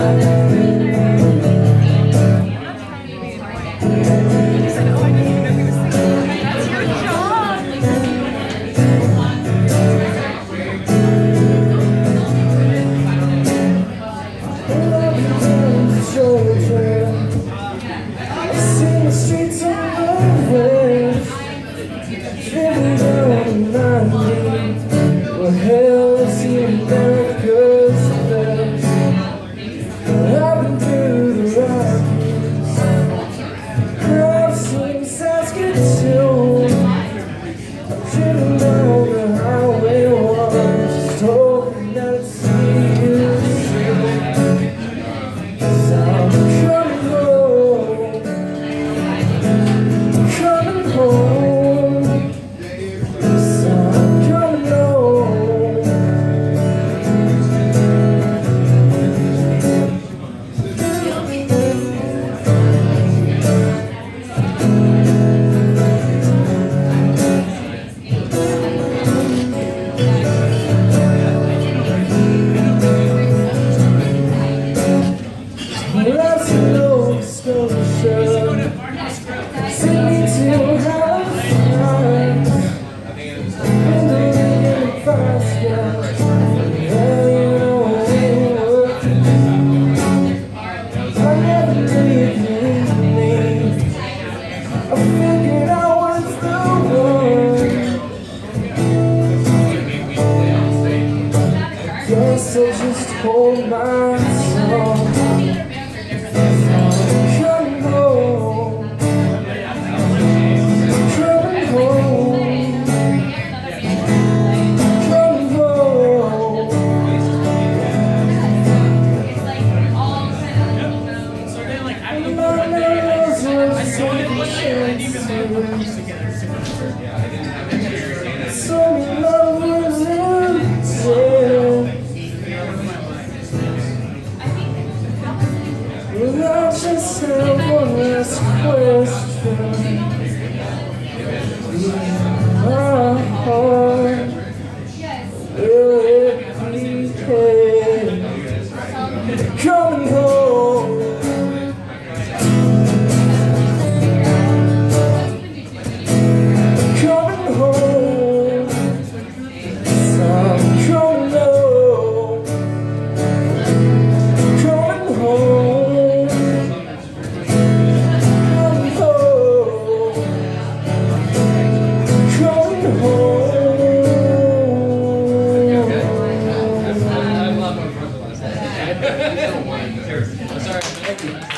So just hold my soul. Come home. Come home. Come home. My nose was so many lovers I just have one last question. My heart, will it be coming home? Coming home. So I'm coming home. Coming home. Sorry, thank you.